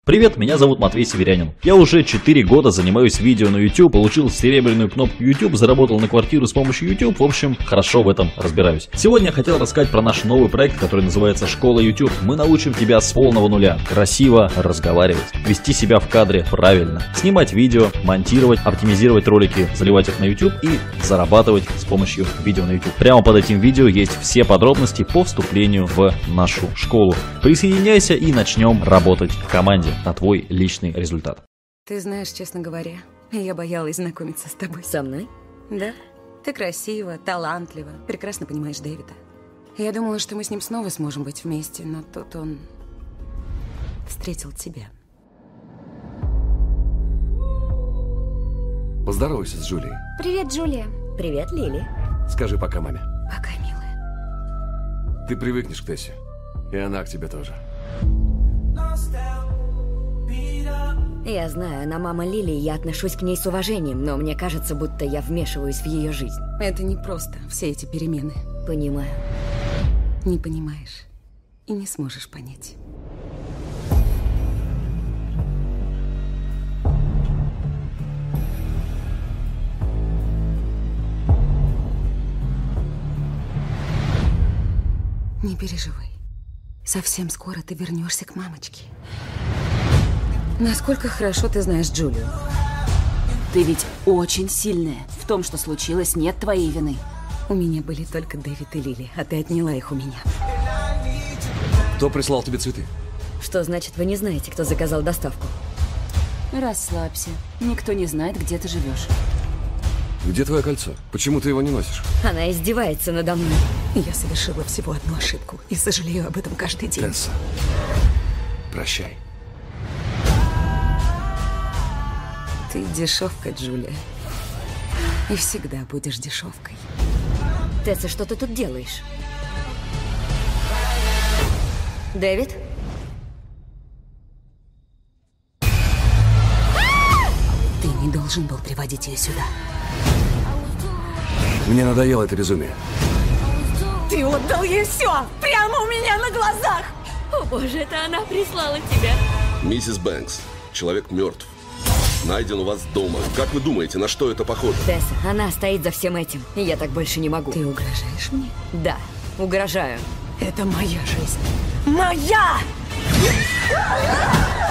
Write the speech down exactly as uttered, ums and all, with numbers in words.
Привет, меня зовут Матвей Северянин. Я уже четыре года занимаюсь видео на YouTube, получил серебряную кнопку YouTube, заработал на квартиру с помощью YouTube, в общем, хорошо в этом разбираюсь. Сегодня я хотел рассказать про наш новый проект, который называется «Школа YouTube». Мы научим тебя с полного нуля красиво разговаривать, вести себя в кадре правильно, снимать видео, монтировать, оптимизировать ролики, заливать их на YouTube и зарабатывать с помощью видео на YouTube. Прямо под этим видео есть все подробности по вступлению в нашу школу. Присоединяйся и начнем работать в команде на твой личный результат. Ты знаешь, честно говоря, я боялась знакомиться с тобой. Со мной? Да. Ты красива, талантлива, прекрасно понимаешь Дэвида. Я думала, что мы с ним снова сможем быть вместе, но тут он встретил тебя. Поздоровайся с Джулией. Привет, Джулия. Привет, Лили. Скажи пока маме. Пока, милая. Ты привыкнешь к Тессе. И она к тебе тоже. Я знаю, на мама Лили я отношусь к ней с уважением, но мне кажется, будто я вмешиваюсь в ее жизнь. Это не просто, все эти перемены. Понимаю. Не понимаешь и не сможешь понять. Не переживай. Совсем скоро ты вернешься к мамочке. Насколько хорошо ты знаешь Джулию? Ты ведь очень сильная. В том, что случилось, нет твоей вины. У меня были только Дэвид и Лили, а ты отняла их у меня. Кто прислал тебе цветы? Что значит, вы не знаете, кто заказал доставку? Расслабься. Никто не знает, где ты живешь. Где твое кольцо? Почему ты его не носишь? Она издевается надо мной. Я совершила всего одну ошибку и сожалею об этом каждый день. Тесса, прощай. Ты дешевка, Джулия. И всегда будешь дешевкой. Тесса, что ты тут делаешь? Дэвид? Ты не должен был приводить ее сюда. Мне надоело это безумие. Ты отдал ей все! Прямо у меня на глазах! О боже, это она прислала тебя. Миссис Бэнкс, человек мертв. Найден у вас дома. Как вы думаете, на что это похоже? Тесса, она стоит за всем этим, и я так больше не могу. Ты угрожаешь мне? Да, угрожаю. Это моя жизнь. Моя!